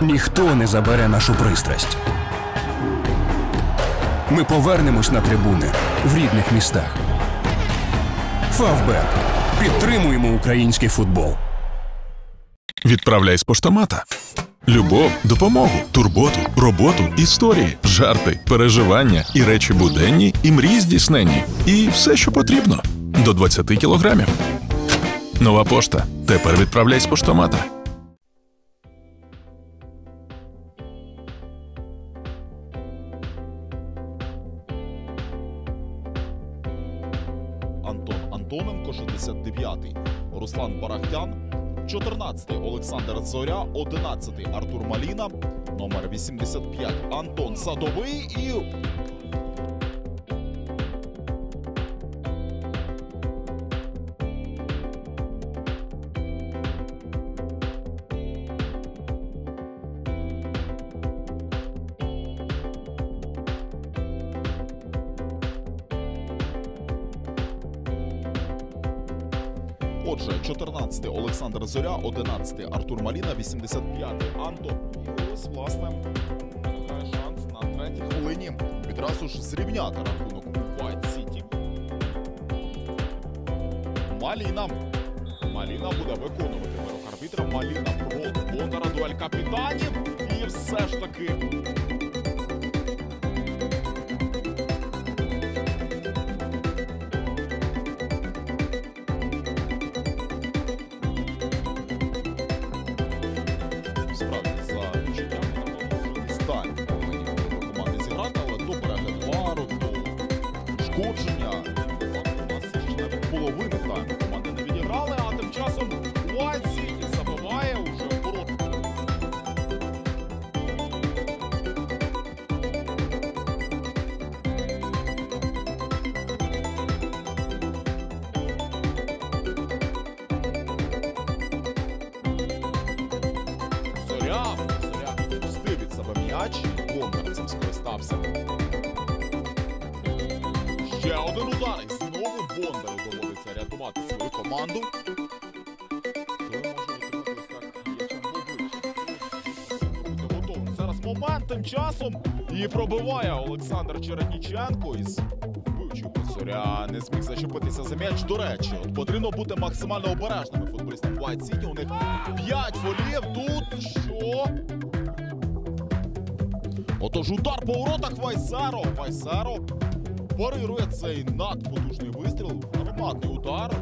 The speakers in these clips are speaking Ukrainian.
Ніхто не забере нашу пристрасть. Ми повернемось на трибуни в рідних містах. Фавбет. Підтримуємо український футбол. Відправляй з поштомата. Любов, допомогу, турботу, роботу, історії, жарти, переживання і речі буденні, і мрії здійсненні. І все, що потрібно. До 20 кілограмів. Нова пошта. Тепер відправляй з поштомата. Антон Антоненко, 69-й. Руслан Барахтян, 14-й. Олександр Зоря, 11-й. Артур Маліна, номер 85. Антон Садовий і... Отже, 14-й Олександр Зоря, 11-й Артур Маліна, 85-й Антон. І ось, власне, шанс на третій хвилині відразу ж зрівняти рахунок у White City. Маліна. Маліна буде виконувати вирок арбітра. Маліна проти Бондара, дуель капітанів. І все ж таки... Шкодження. У нас ще навіть половини тайму команди не відіграли, а тим часом White City забиває уже ворот. Зоря відпустив від себе м'яч, Бондар цим скористався. Ще один удар, і знову Бондару доводиться рятувати свою команду. Той може отримати ось так м'ячем в обличчя. Буде готовий. Зараз момент тим часом. І пробиває Олександр Чередніченко із вивчука. Зоря не зміг зачепитися за м'яч. До речі, от потрібно бути максимально обережними футболістам White City. У них 5 фолів. Тут що? Отож удар по воротах Вайсеро. Вайсеро парирує цей надпотужний вистріл, гарматний удар.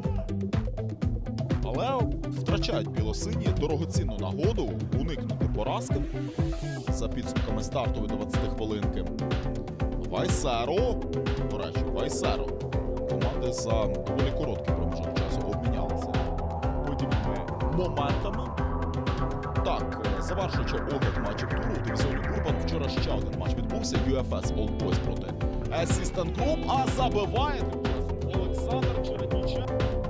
Але втрачають білосині дорогоцінну нагоду уникнути поразки за підсумками стартової 20 хвилинки. Вайсеро, до речі, Вайсеро. Команди за доволі короткий проміжок часу обмінялися подібними моментами. Так, завершуючи огляд матчів туру у дивізіоні Урбан, вчора ще один матч відбувся. UFS Old Boys проти Assistant Group, а забиває Олександр Чередніченко.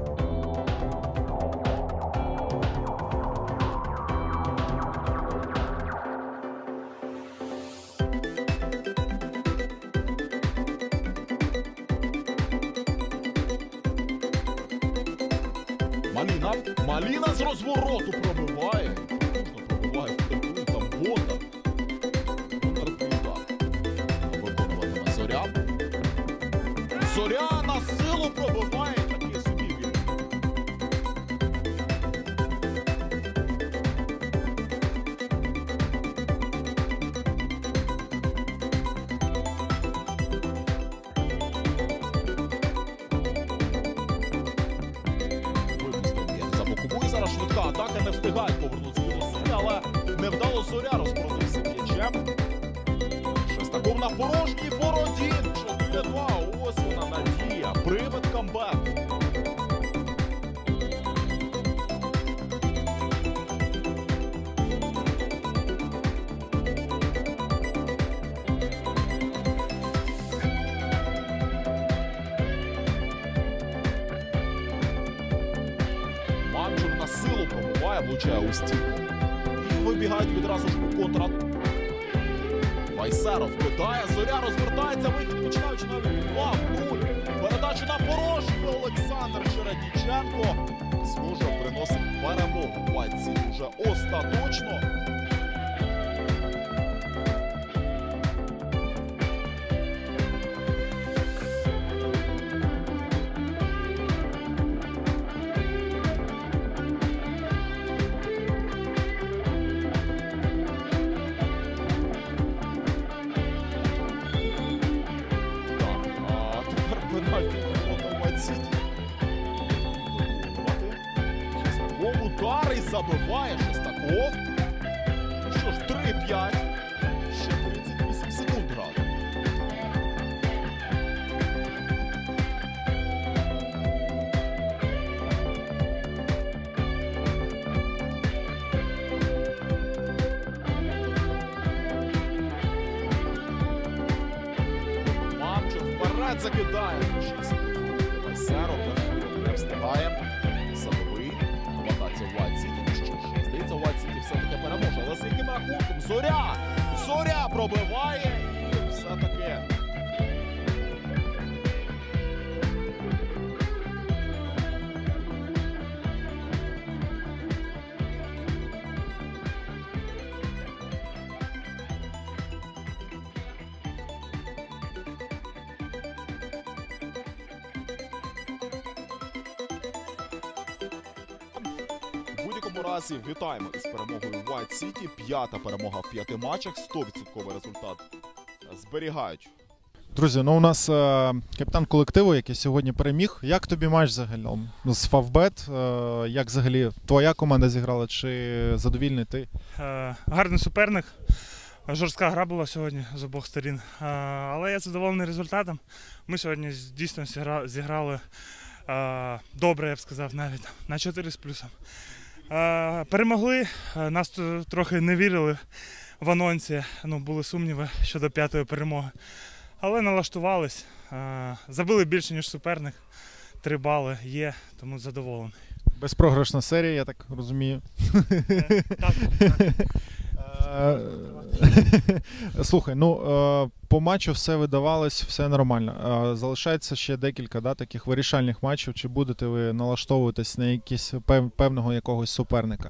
Маліна. Маліна з розвороту пробиває. Пробиває в таку, там Бондар. Зоря. Зоря на силу пробиває такі собі він. Забокувує зараз швидка атака, не встигають повернутися білосині, але невдало Зоря розпродився м'ячем. Шестаков на порожній бороді. 4-2. Ось вона надія. Привид камбек. Манджур на силу пробиває, влучає у стіл. І вибігають відразу ж у контратаку. Вайсеро вкидає, Зоря розвертається, вихід починаючи навіть 2-0. Передачу на порожню Олександр Чередніченко. Схоже, приносить перемогу White City вже остаточно. забиває Шестаков. Ну що ж, 3-5. Ще 38 секунд грати. Мамчук вперед закидає. 6 секунд. Вайсеро не встигає. Садовий. Хвататься в White City. Ну що ж, здається, White City все-таки переможе. Але з яким рахунком? Зоря! Зоря пробиває і все-таки. В будь-якому разі вітаємо із перемогою White City. 5-та перемога в 5 матчах. 100% результат зберігають. Друзі, ну у нас капітан колективу, який сьогодні переміг. Як тобі матч загалом з Favbet? Як взагалі твоя команда зіграла? Чи задовільний ти? Гарний суперник. Жорстка гра була сьогодні з обох сторін. Але я задоволений результатом. Ми сьогодні дійсно зіграли добре, я б сказав, навіть на 4 з плюсом. Перемогли, нас трохи не вірили в анонсі, були сумніви щодо 5-ї перемоги. Але налаштувались, забили більше, ніж суперник, 3 бали є, тому задоволений. Безпрограшна серія, я так розумію. Так. Слухай, по матчу все видавалось, все нормально. Залишається ще декілька таких вирішальних матчів. Чи будете ви налаштовуватись на якісь певного якогось суперника?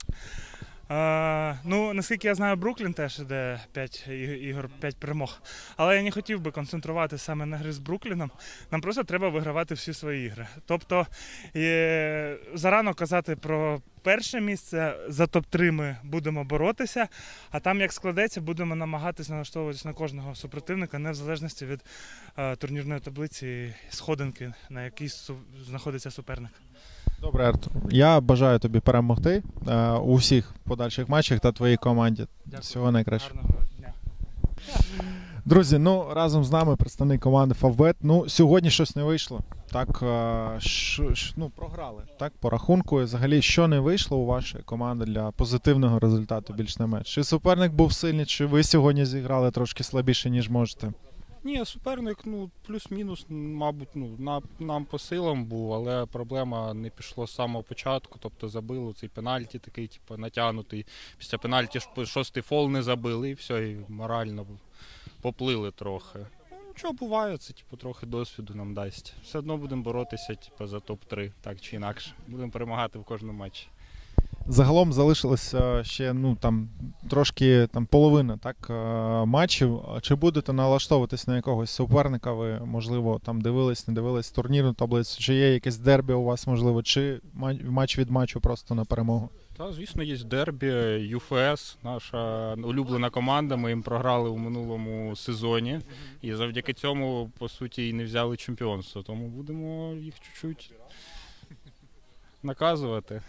Наскільки я знаю, Бруклін теж іде 5 ігор, 5 перемог. Але я не хотів би концентруватися саме на грі з Брукліном. Нам просто треба вигравати всі свої ігри. Тобто, зарано казати про перше місце, за топ-3 ми будемо боротися, а там, як складеться, будемо намагатися налаштовуватися на кожного супротивника, не в залежності від турнірної таблиці і сходинки, на якій знаходиться суперник. Добре, Артур. Я бажаю тобі перемогти у всіх подальших матчах та твоїй команді. Дякую. Всього найкращого. Гарного дня. Друзі, разом з нами представник команди Favbet. Сьогодні щось не вийшло. Так, програли. Так, по рахунку. Взагалі, що не вийшло у вашої команди для позитивного результату більш не менш? Чи суперник був сильний, чи ви сьогодні зіграли трошки слабіше, ніж можете? Ні, суперник, плюс-мінус, мабуть, нам по силам був, але проблема не пішла з самого початку, тобто забили цей пенальті такий, натягнутий. Після пенальті 6-й фол не забили і все, і морально поплили трохи. Нічого буває, це трохи досвіду нам дасть. Все одно будемо боротися за топ-3, так чи інакше. Будемо перемагати в кожному матчі. Загалом залишилося ще трошки половина матчів. Чи будете налаштовуватись на якогось суперника? Ви, можливо, дивились, не дивились турнірну таблицю? Чи є якесь дербі у вас, можливо, чи матч від матчу просто на перемогу? Та, звісно, є дербі. ЮФС, наша улюблена команда, ми їм програли у минулому сезоні. І завдяки цьому, по суті, і не взяли чемпіонство. Тому будемо їх чуть-чуть наказувати.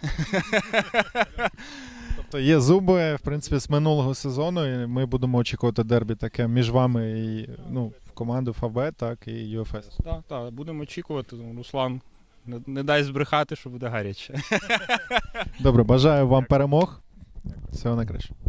Тобто є зуби, в принципі, з минулого сезону, і ми будемо очікувати дербі таке між вами і команду Favbet, так, і ЮФС. Так, будемо очікувати. Руслан не дай збрехати, що буде гаряче. Добре, бажаю вам перемог. Всього найкраще.